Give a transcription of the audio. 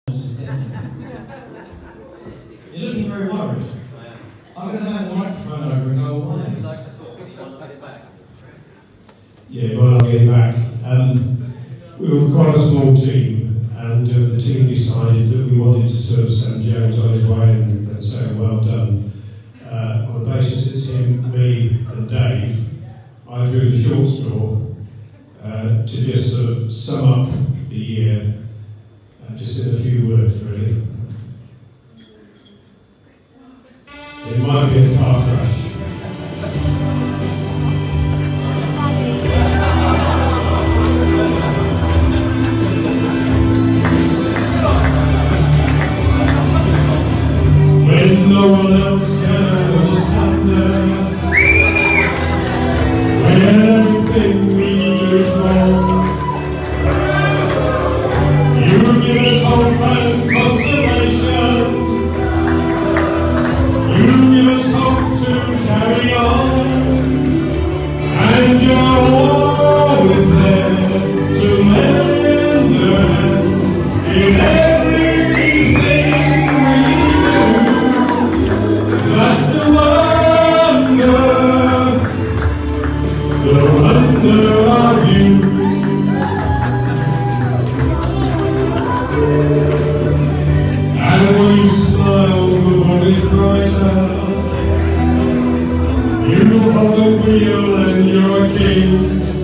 You're looking very worried. I'm going to hand the microphone over and go away. Would you like to talk? Do you want to get it back? Yeah, well, I'll get it back. We were quite a small team, and the team decided that we wanted to sort of send James on his way and say well done. On the basis it's him, me and Dave, I drew the short straw to just sort of sum up the year, just in a few words really. It might be a car crash. When no one else can understand us, when everything we do is wrong, you give us hope and consolation. You give us hope to carry on, and you're always there to lend a hand in everything we do. That's the wonder of you. And when you smile, the world is brighter. You hold the wheel and you're a king.